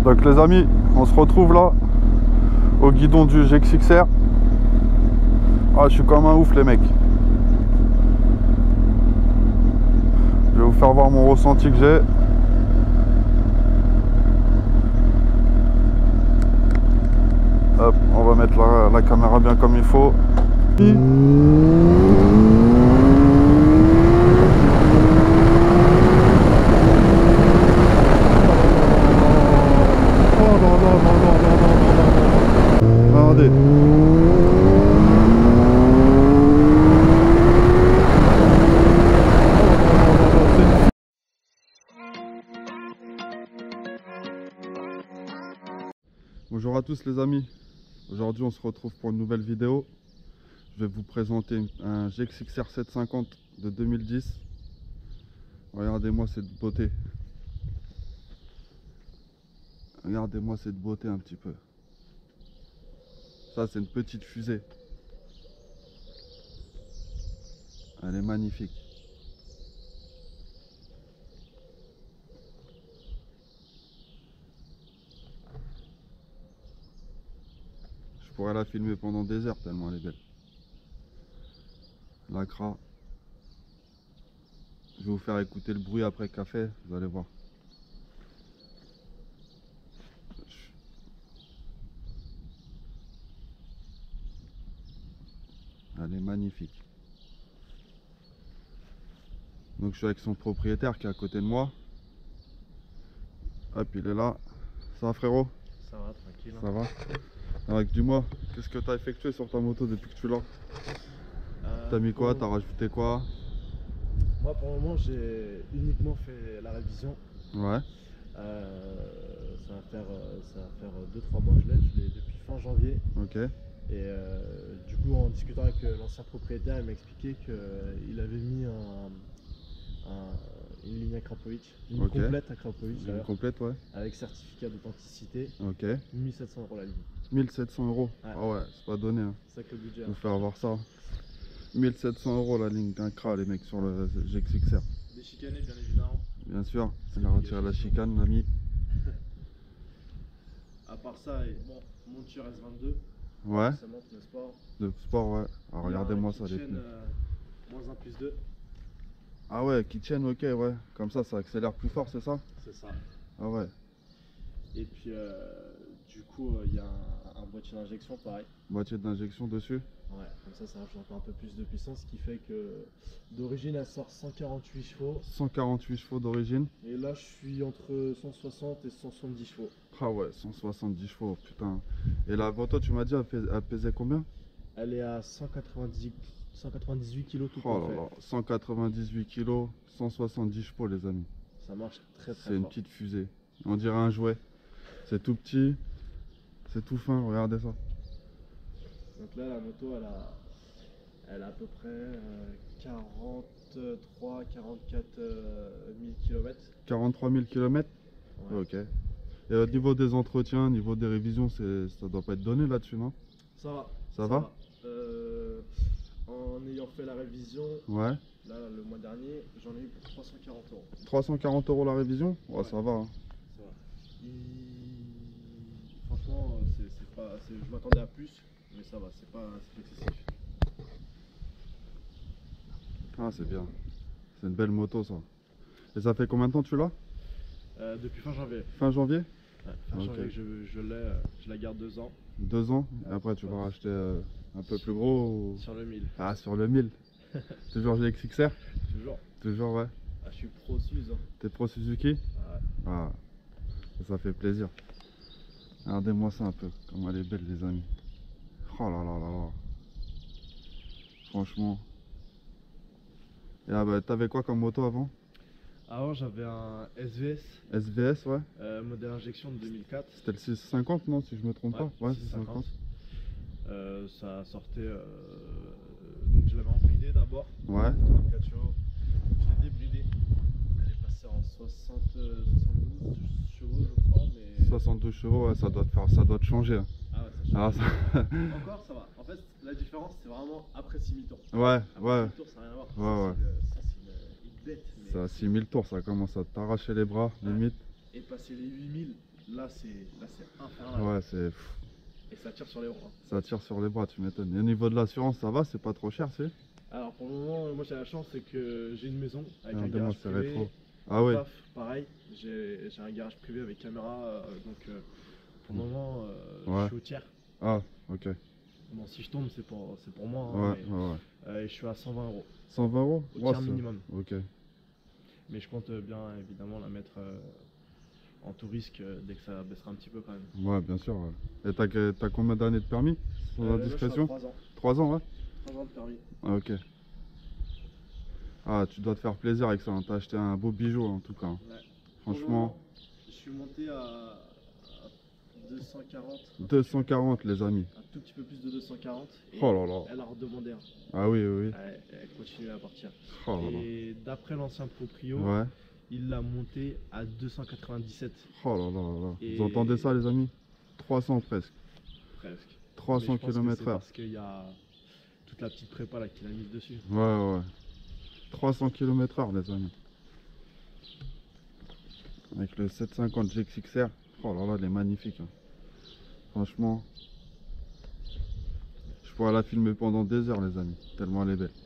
Donc les amis, on se retrouve là au guidon du GXXR. Ah, je suis comme un ouf les mecs. Je vais vous faire voir mon ressenti que j'ai. Hop, on va mettre la caméra bien comme il faut. Regardez. Bonjour à tous les amis. Aujourd'hui on se retrouve pour une nouvelle vidéo. Je vais vous présenter un GXXR 750 de 2010. Regardez-moi cette beauté. Regardez-moi cette beauté un petit peu. Ça c'est une petite fusée. Elle est magnifique. Je pourrais la filmer pendant des heures tellement elle est belle. L'Acra. Je vais vous faire écouter le bruit après café, vous allez voir. Elle est magnifique. Donc je suis avec son propriétaire qui est à côté de moi. Hop, il est là. Ça va frérot? Ça va, tranquille. Ça va? Alors dis-moi, qu'est-ce que tu as effectué sur ta moto depuis que tu l'as? T'as mis quoi? T'as rajouté quoi? Moi pour le moment j'ai uniquement fait la révision. Ouais. Ça va faire 2-3 mois que je l'ai depuis fin janvier. Ok. Et du coup en discutant avec l'ancien propriétaire, il m'a expliqué qu'il avait mis une ligne Akrapovic, une Ok. complète Akrapovic Une d'ailleurs, complète, ouais. avec certificat d'authenticité. Ok. 1700 € la ligne. 1700 €. Ouais. Ah ouais, c'est pas donné. Hein. C'est ça que le budget. Je vais vous faire avoir ça. 1700 € la ligne d'un CRA les mecs sur le GXXR. Des chicanés bien évidemment. Bien sûr, il a retiré la chicane, l'ami. À part ça, et bon, monture S22. Ouais. Ça monte le sport. De sport, ouais. Alors regardez-moi ça, les chaîne pneus. -1+2. Ah ouais, kitchen, ok, ouais. Comme ça accélère plus fort, c'est ça? C'est ça. Ah ouais. Et puis, du coup, il y a un boîtier d'injection pareil. Boîtier d'injection dessus? Ouais, comme ça rajoute encore un peu plus de puissance, ce qui fait que d'origine elle sort 148 chevaux. 148 chevaux d'origine. Et là, je suis entre 160 et 170 chevaux. Ah ouais, 170 chevaux, putain. Et la moto, tu m'as dit, elle pesait combien? Elle est à 198 kg tout Oh là complet. là, 198 kg, 170 chevaux les amis. Ça marche très C'est une fort. petite fusée. On dirait un jouet. C'est tout petit, c'est tout fin, regardez ça. Donc là, la moto, elle a à peu près 44 000 km. 43 000 km? Ouais. Ok. Et au niveau des entretiens, au niveau des révisions, ça doit pas être donné là-dessus, non? Ça va. Ça va. En ayant fait la révision, Ouais. là le mois dernier, j'en ai eu pour 340 €. 340 € la révision? Ouais, Ouais. ça va. Hein. Ça va. Franchement, je m'attendais à plus, mais ça va, c'est pas excessif. Ah, c'est bien. C'est une belle moto ça. Et ça fait combien de temps que tu l'as? Depuis fin janvier. Fin janvier? Ouais, fin Ok. janvier que je la garde 2 ans. 2 ans? Et après tu vas racheter un peu plus gros ou... Sur le 1000. Ah, sur le 1000. Toujours GXXR? Toujours. Toujours, ouais. Ah, je suis pro Suze. Hein. T'es pro Suzuki? Ouais. Ah, ça fait plaisir. Regardez-moi ça un peu, comme elle est belle les amis. Oh là là là là. Franchement. Et ah bah t'avais quoi comme moto avant? Avant j'avais un SVS. SVS, ouais. Modèle injection de 2004. C'était le 650 non, si je me trompe pas? Ouais, 650. Ça sortait... donc je l'avais en bridé d'abord. Ouais. 34 chevaux. Je l'ai débridé. Elle est passée en 72 chevaux je crois. Mais... 72 chevaux, ouais, ça doit te changer. Hein. Ah ouais, ça change. Ah, ça... Encore ça va. En fait la différence c'est vraiment après 6000 tours. Ouais, après ouais. 6000 tours ça n'a rien à voir. Ouais, ouais. Ça c'est une bête. Mais... Ça à 6000 tours, ça commence à t'arracher les bras, limite. Et passer les 8000, Là c'est infernal. Ouais, Et ça tire sur les bras. ça tire sur les bras, tu m'étonnes. Et au niveau de l'assurance, ça va, c'est pas trop cher, c'est? Alors pour le moment, moi j'ai la chance, c'est que j'ai une maison avec un Regardez-moi, garage c'est privé. rétro. Ah ouais. Paf, pareil, j'ai un garage privé avec caméra, pour le moment, Ouais. je suis au tiers. Ah, ok. Bon, si je tombe, c'est pour moi. Ouais, Hein, ouais, ouais. et je suis à 120 euros 120 euros? au Ouais, tiers minimum. ok. Mais je compte bien évidemment la mettre en tout risque dès que ça baissera un petit peu quand même. Ouais, bien sûr. Ouais. Et t'as combien d'années de permis? Sans Là, je suis à indiscrétion? 3 ans. 3 ans, ouais. 3 ans de permis. Ah, ok. Ah, tu dois te faire plaisir avec ça, hein. T'as acheté un beau bijou en tout cas. Ouais. Franchement. Je suis monté à 240. 240 les amis. Un tout petit peu plus de 240. Et Oh là là. elle a redemandé un. Ah oui, oui, oui. Elle continue à partir. Oh là là. Et d'après l'ancien proprio, Ouais. il l'a monté à 297. Oh là là là là. Et- Vous entendez ça les amis? 300 presque. Presque. 300 Mais je pense que c'est km/h. parce qu'il y a toute la petite prépa là qu'il a mise dessus. Ouais, ouais. 300 km/h les amis. Avec le 750 GXXR. Oh là là, elle est magnifique. Hein. Franchement. Je pourrais la filmer pendant des heures les amis. Tellement elle est belle.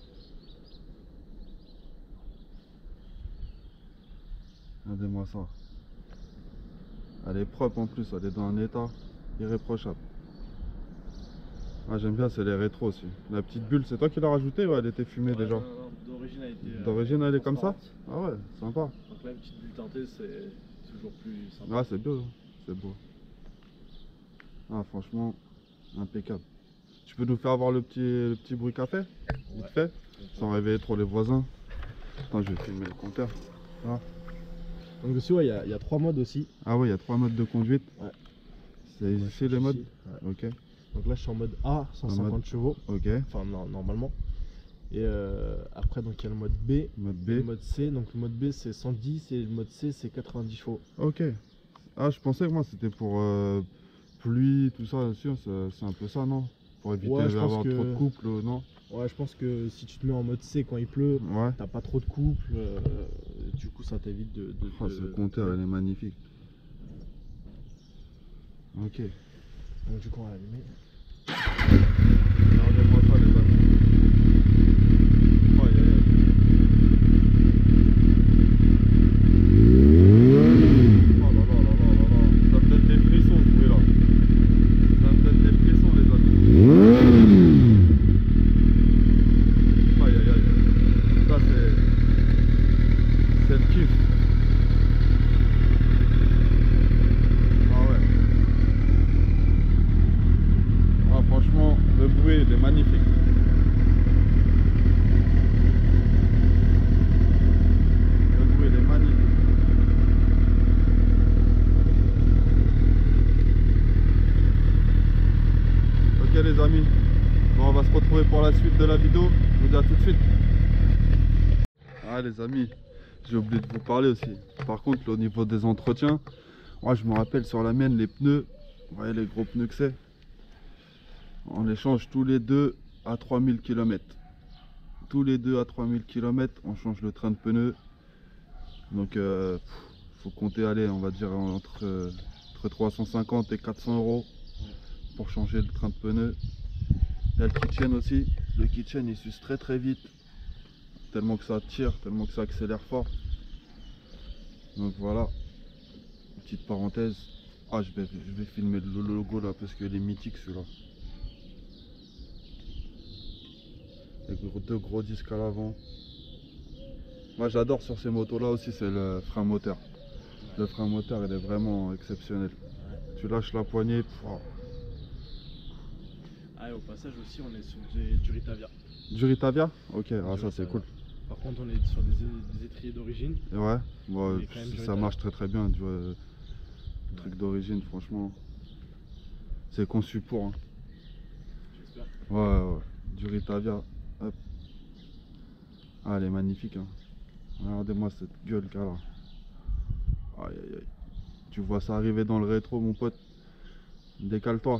Regardez-moi ça. Elle est propre en plus, elle est dans un état irréprochable. Ah, j'aime bien, c'est les rétros aussi. La petite bulle, c'est toi qui l'as rajoutée ou elle était fumée déjà? Non, d'origine elle était. D'origine elle est comme ça? transparente. Ah ouais, sympa. Donc là, une petite bulle teintée, c'est toujours plus sympa. Ah, c'est beau, hein. C'est beau. Ah, franchement, impeccable. Tu peux nous faire avoir le petit bruit café? Vite Ouais. fait? Sans réveiller trop les voisins. Attends, je vais filmer le compteur. Donc dessus, ouais, il y a 3 modes aussi. Ah ouais, il y a 3 modes de conduite. Ouais. C'est ici les modes? Ouais. Ok, Donc là, je suis en mode A, 150 mode- chevaux. ok. Enfin, normalement. Et après, donc il y a le mode B, Mode et le B. mode C. Donc le mode B, c'est 110 et le mode C, c'est 90 chevaux. Ok. Ah, je pensais que moi c'était pour pluie, tout ça, sûr, c'est un peu ça, non? Pour éviter Ouais, je pense d'avoir que- trop de couple, non? Ouais, je pense que si tu te mets en mode C quand il pleut, Ouais. t'as pas trop de couple. Du coup, ça t'évite de. Oh, ce compteur, il est magnifique. Ok. Donc du coup, on va l'allumer. Regardez-moi ça, les amis. Aïe, aïe, aïe. Oh là là là là là là. Ça me donne des frissons ce bruit là. Ça me donne des frissons les amis. Aïe aïe aïe. Ça c'est le kiff. Ah ouais. Ah franchement le bruit il est magnifique. Le bruit il est magnifique. Ok les amis, bon, on va se retrouver pour la suite de la vidéo, je vous dis à tout de suite. Ah les amis, j'ai oublié de vous parler aussi. Par contre au niveau des entretiens, moi je me rappelle sur la mienne les pneus, vous voyez les gros pneus que c'est, on les change tous les 2 à 3000 km. Tous les 2 à 3000 km on change le train de pneus. Donc faut compter aller on va dire entre 350 et 400 euros pour changer le train de pneus. Il y a le kitchen aussi. Le kitchen il s'use très très vite. Tellement que ça tire, tellement que ça accélère fort. Donc voilà. Petite parenthèse. Ah je vais filmer le logo là parce qu'il est mythique celui-là. Les deux gros disques à l'avant. Moi j'adore sur ces motos là aussi, c'est le frein moteur. Le frein moteur il est vraiment exceptionnel. Tu lâches la poignée. Wow. Ah, et au passage aussi, on est sur du Ritavia. Du Ritavia? Ok, ah Du ça c'est Ritavia. cool. Par contre, on est sur des étriers d'origine. Ouais, bon, Mais quand même du ça Ritavia. marche très très bien. Tu vois, le truc d'origine, franchement, c'est conçu pour. Hein. J'espère. Ouais, ouais, du Ritavia. Hop. Ah, elle est magnifique. Hein. Regardez-moi cette gueule qu'elle a. Aïe aïe aïe. Tu vois ça arriver dans le rétro, mon pote. Décale-toi.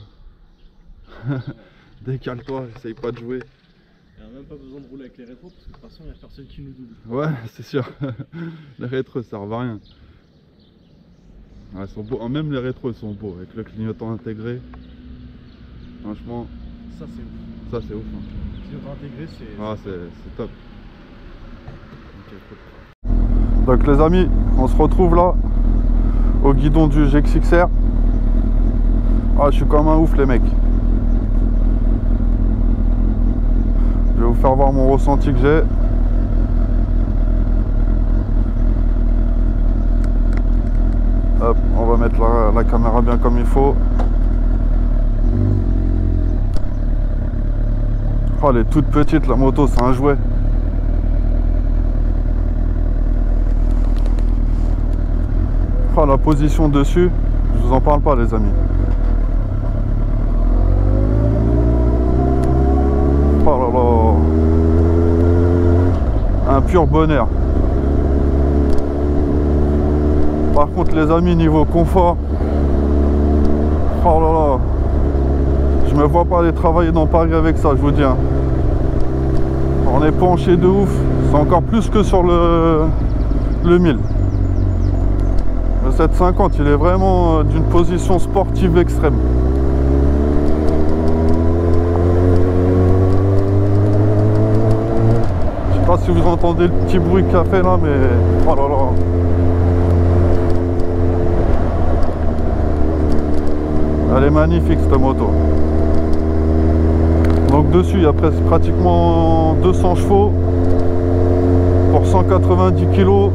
Décale-toi, essaye pas de jouer. Il n'y a même pas besoin de rouler avec les rétros parce que de toute façon, il n'y a personne qui nous double. Ouais, c'est sûr. Les rétros servent à rien. Ah, ils sont beaux. Même les rétros ils sont beaux avec le clignotant intégré. Franchement, Ça c'est ouf. ça c'est ouf. Hein. Clignotant intégré c'est... Ah, c'est top. Donc les amis, on se retrouve là au guidon du GXXR. Ah, je suis comme un ouf les mecs. Je vais vous faire voir mon ressenti que j'ai. Hop, on va mettre la caméra bien comme il faut. Oh, elle est toute petite la moto, c'est un jouet. Oh, la position dessus, je vous en parle pas les amis. Oh là là, un pur bonheur. Par contre les amis, niveau confort, oh là là, je me vois pas aller travailler dans Paris avec ça, je vous dis. Hein. On est penché de ouf, c'est encore plus que sur le 1000. Le 750, il est vraiment d'une position sportive extrême. Je sais pas si vous entendez le petit bruit qu'a fait là, mais oh là là. Elle est magnifique cette moto. Donc dessus il y a presque pratiquement 200 chevaux pour 190 kg.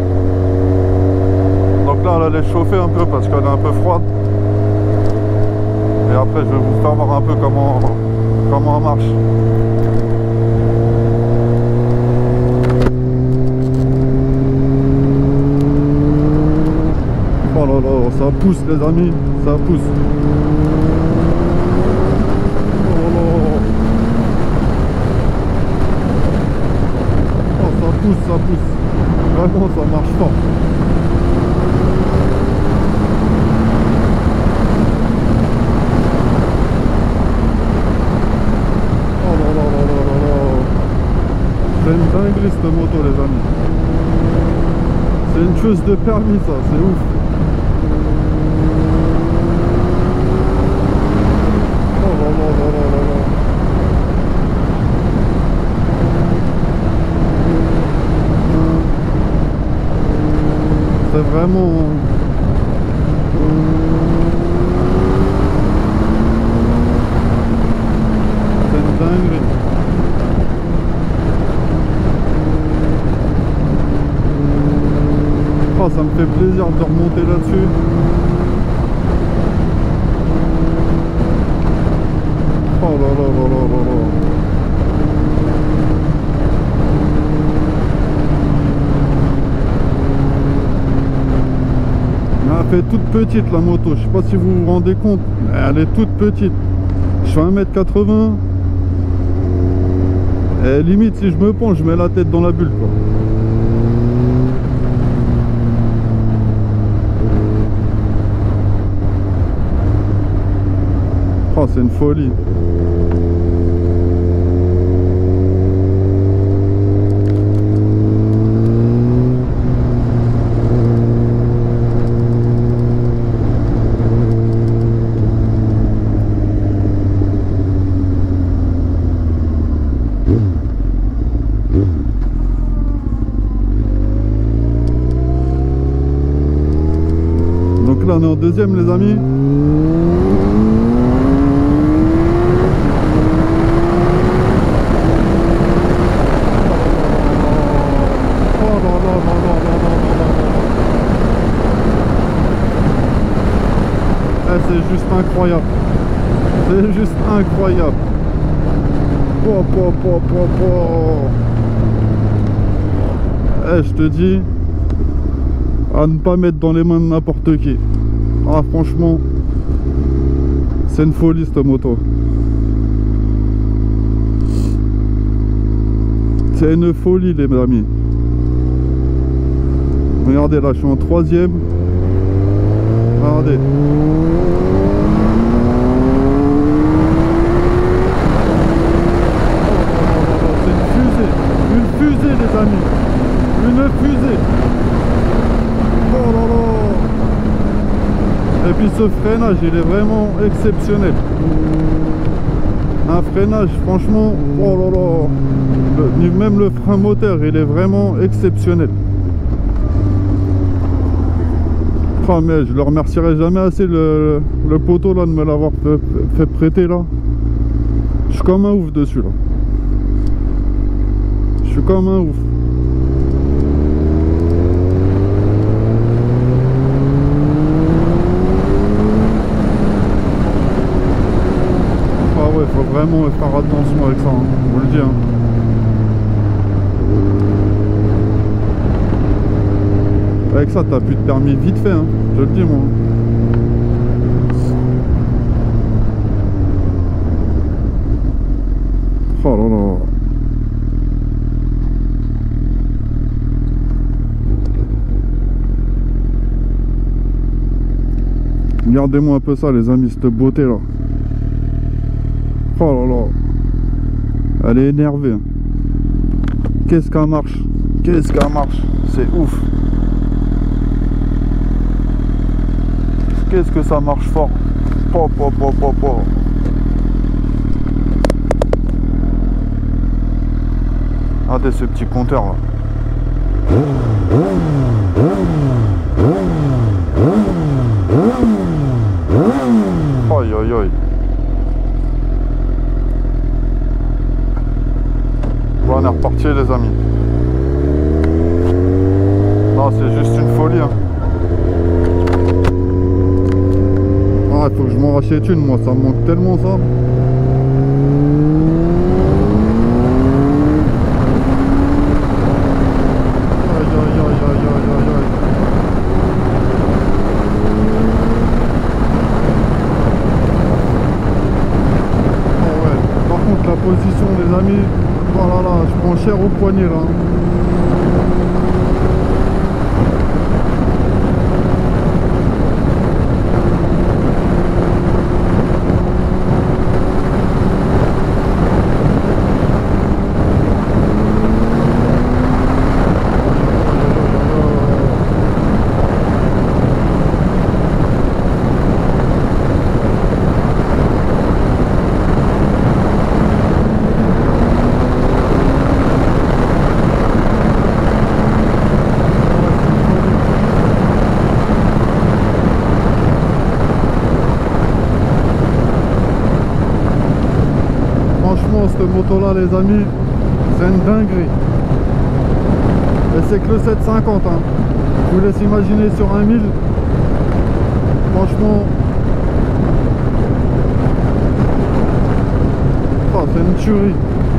Donc là elle allait chauffer un peu parce qu'elle est un peu froide. Et après je vais vous faire voir un peu comment elle marche. Oh là là, ça pousse les amis, ça pousse. Ça pousse, vraiment ça marche fort. Oh là là là là là là. C'est une dinguerie cette moto les amis. C'est une chose de permis ça, c'est ouf. Oh là là là là là là. C'est vraiment... C'est une dinguerie. Oh, ça me fait plaisir de remonter là-dessus. Oh là là là là là là. Elle fait toute petite la moto, je sais pas si vous vous rendez compte, mais elle est toute petite. Je fais 1m80 et limite si je me penche je mets la tête dans la bulle quoi. Oh, c'est une folie. Donc là on est en deuxième les amis. C'est juste incroyable. C'est juste incroyable. Je te dis, à ne pas mettre dans les mains de n'importe qui. Ah franchement, c'est une folie cette moto. C'est une folie les amis. Regardez là, je suis en troisième. Regardez. Une fusée les amis. Une fusée. Oh là là. Et puis ce freinage, il est vraiment exceptionnel. Un freinage, franchement, oh là là, même le frein moteur, il est vraiment exceptionnel. Oh, mais je le remercierai jamais assez le poteau là de me l'avoir fait prêter là. Je suis comme un ouf dessus là. Je suis comme un ouf. Ah ouais, faut vraiment faire attention avec ça, hein, je vous le dis. Hein. Avec ça, t'as plus de permis vite fait, hein, je le dis moi. Oh là là. Regardez-moi un peu ça les amis, cette beauté là. Oh là là. Elle est énervée. Hein. Qu'est-ce qu'elle marche? Qu'est-ce qu'elle marche? C'est ouf. Qu'est-ce que ça marche fort. Oh, oh, oh, oh, oh. Regardez ce petit compteur là. Aïe aïe aïe. Bon, on est reparti les amis. Non, c'est juste une folie hein. Ah, il faut que je m'en rachète une moi, ça me manque tellement ça. Position les amis, voilà là, je prends cher au poignet là. Cette moto là les amis, c'est une dinguerie. Et c'est que le 750 hein. Je vous laisse imaginer sur un 1000. Franchement, oh, c'est une tuerie.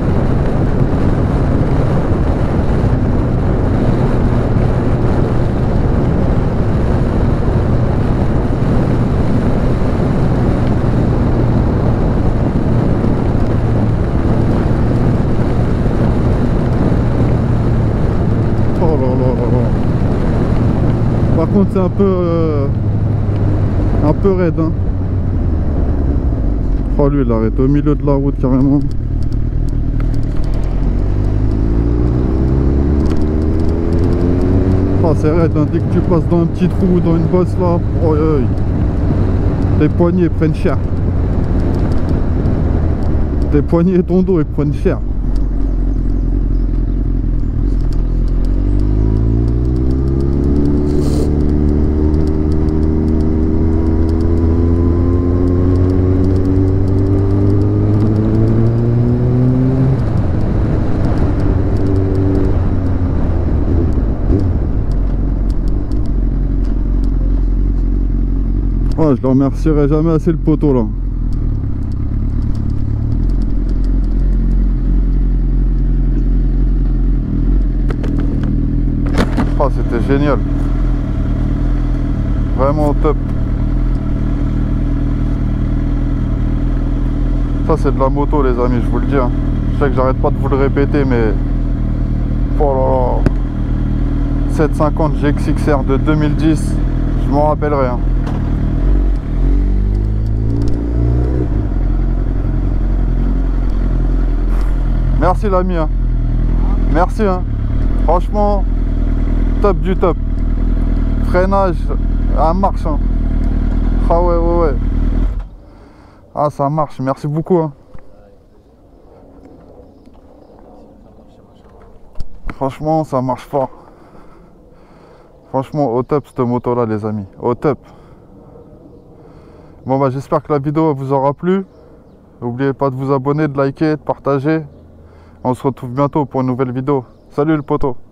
Par contre c'est un peu raide hein. Oh lui il arrête au milieu de la route carrément. Oh c'est raide hein. Dès que tu passes dans un petit trou ou dans une bosse là, oh, tes poignets prennent cher. Tes poignets et ton dos ils prennent cher. Je le remercierai jamais assez le poteau là. Oh, c'était génial. Vraiment top. Ça c'est de la moto les amis, je vous le dis. Hein. Je sais que j'arrête pas de vous le répéter mais... Oh là là. 750 GXXR de 2010, je m'en rappellerai. Hein. Merci l'ami hein. Merci hein. Franchement top du top. Freinage à marche hein. Ah, ça marche, merci beaucoup. Hein. Franchement, ça marche fort. Franchement, au top cette moto là les amis, au top. Bon bah j'espère que la vidéo vous aura plu. N'oubliez pas de vous abonner, de liker, de partager. On se retrouve bientôt pour une nouvelle vidéo. Salut le poteau.